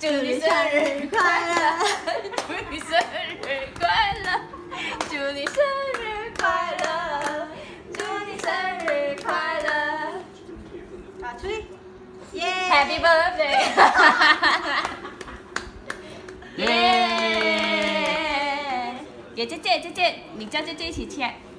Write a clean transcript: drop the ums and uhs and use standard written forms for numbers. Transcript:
祝你生日快乐，祝你生日快乐，祝你生日快乐，祝你生日快乐。 好，吹，耶 Happy birthday！ 耶！给姐姐，你叫姐姐一起切。